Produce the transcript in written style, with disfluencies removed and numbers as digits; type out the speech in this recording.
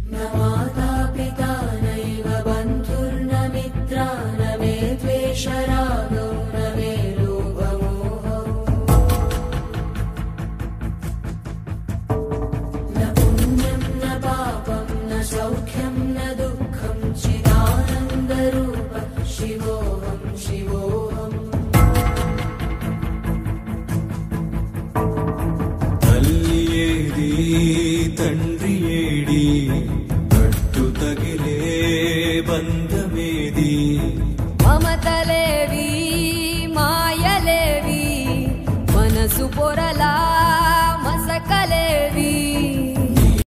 न माता पिता नैव बन्धुर्न मित्रा न मे द्वेषरागौ न मे लोभमोहौ न पुण्यं न पापं न सौख्यं न दुःखं चिदानन्दरूप शिवोऽहं शिवोऽहम् తల్లి ఏడి తండ్రి ఏడి కట్టు తగిలే బంధమేది మమతలేవి మాయలేవి మనసు పొరల